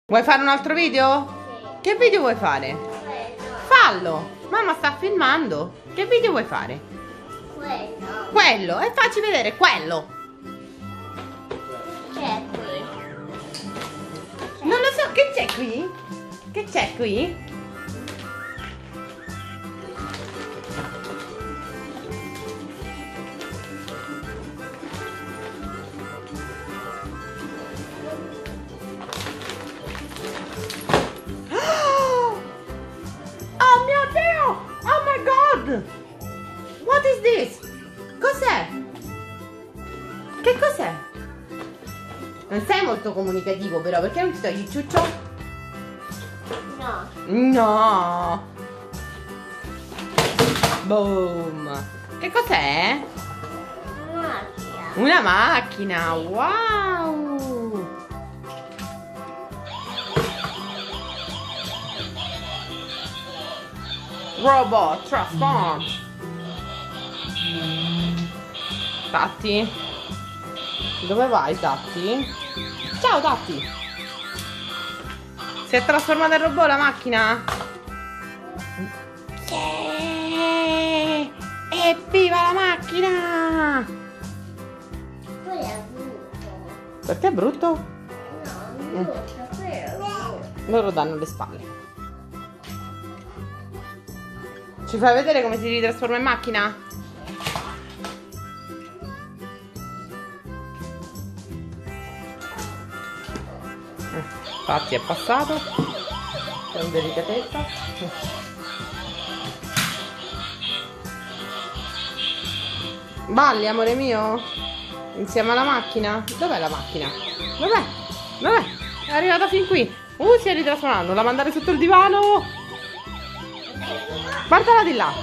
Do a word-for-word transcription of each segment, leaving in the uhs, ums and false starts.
Vuoi fare un altro video? Che video vuoi fare? Fallo! Mamma sta filmando. Che video vuoi fare? Quello. Quello! E facci vedere quello! C'è qui. Non lo so, che c'è qui? Che c'è qui? Oh mio Dio! Oh my God! What is this? Cos'è? Che cos'è? Non sei molto comunicativo però, perché non ti togli il ciuccio? No. No! Boom! Che cos'è? Macchina. Una macchina! Wow! Robot transform! Tatti? Dove vai, Tatti? Ciao, Tatti! Si è trasformata in robot la macchina? Yeah! Evviva la macchina! Quello è brutto. Perché è brutto? No, brutto, quello è brutto. Loro danno le spalle. Ci fai vedere come si ritrasforma in macchina? Infatti è passato con delicatezza. Balli, amore mio? Insieme alla macchina? Dov'è la macchina? Dov'è? Dov'è? È arrivata fin qui. Uh, si è ritrasformando. La mandare sotto il divano. Guardala di là.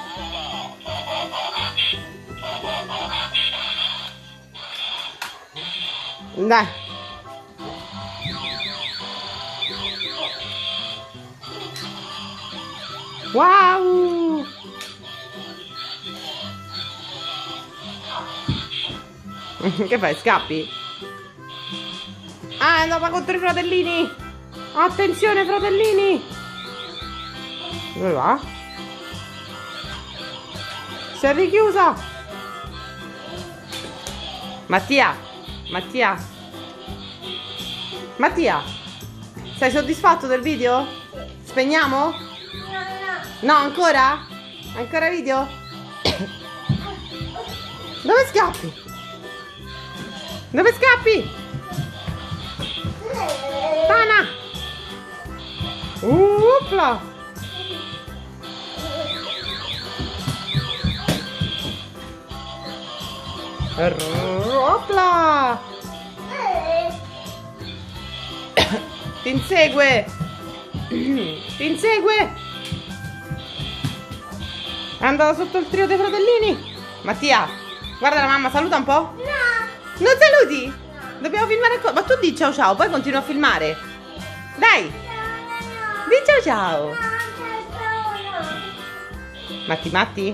Dai. Wow. Che fai? Scappi? Ah, è andata contro i fratellini. Attenzione, fratellini. Dove va? Si è richiusa. Mattia. Mattia. Mattia. Sei soddisfatto del video? Spegniamo? No, no. No, ancora? Ancora video? Dove scappi? Dove scappi? Tana! Upla! Opla! Ti insegue! Ti insegue! È andata sotto il trio dei fratellini! Mattia, guarda la mamma, saluta un po'! No! Non saluti? No. Dobbiamo filmare ancora. Ma tu di ciao ciao, poi continua a filmare. Dai, No, no, di ciao ciao. no. No, no, no. Matti Matti.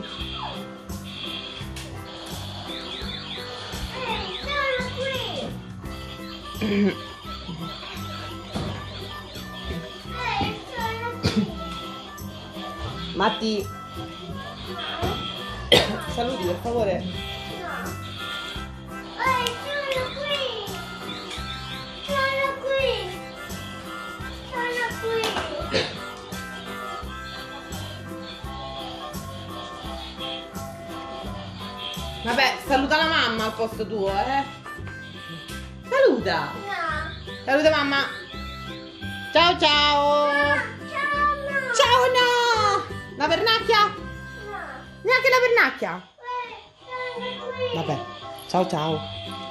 Ehi, sono qui. Ehi, sono qui. Matti, saluti per favore. No. Ehi, sono qui. Sono qui. Sono qui. Vabbè, saluta la mamma al posto tuo, eh. Saluta. No. Saluta mamma. Ciao ciao. Ciao, no. Ciao no. La pernacchia? No. Neanche la pernacchia? Ehi, sono qui. Vabbè, ciao ciao.